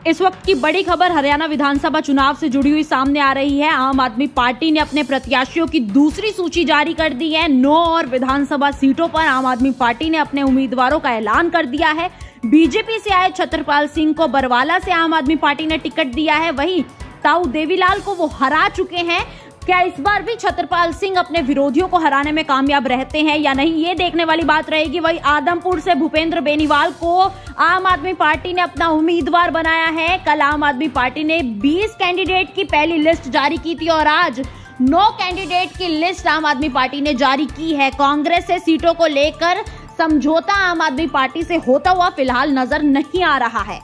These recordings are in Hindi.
इस वक्त की बड़ी खबर हरियाणा विधानसभा चुनाव से जुड़ी हुई सामने आ रही है। आम आदमी पार्टी ने अपने प्रत्याशियों की दूसरी सूची जारी कर दी है। 9 और विधानसभा सीटों पर आम आदमी पार्टी ने अपने उम्मीदवारों का ऐलान कर दिया है। बीजेपी से आए छतरपाल सिंह को बरवाला से आम आदमी पार्टी ने टिकट दिया है। वहीं ताऊ देवीलाल को वो हरा चुके हैं। क्या इस बार भी छतरपाल सिंह अपने विरोधियों को हराने में कामयाब रहते हैं या नहीं, ये देखने वाली बात रहेगी। वहीं आदमपुर से भूपेंद्र बेनीवाल को आम आदमी पार्टी ने अपना उम्मीदवार बनाया है। कल आम आदमी पार्टी ने 20 कैंडिडेट की पहली लिस्ट जारी की थी और आज 9 कैंडिडेट की लिस्ट आम आदमी पार्टी ने जारी की है। कांग्रेस से सीटों को लेकर समझौता आम आदमी पार्टी से होता हुआ फिलहाल नजर नहीं आ रहा है।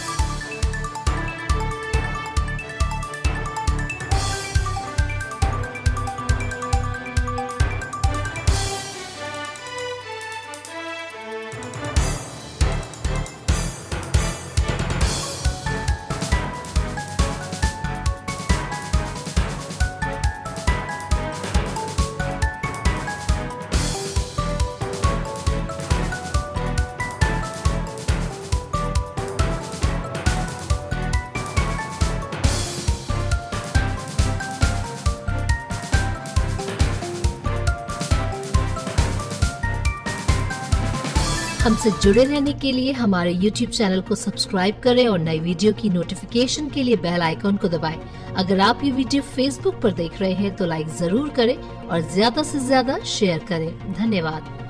हमसे जुड़े रहने के लिए हमारे YouTube चैनल को सब्सक्राइब करें और नई वीडियो की नोटिफिकेशन के लिए बेल आइकॉन को दबाएं। अगर आप ये वीडियो Facebook पर देख रहे हैं तो लाइक जरूर करें और ज्यादा से ज्यादा शेयर करें। धन्यवाद।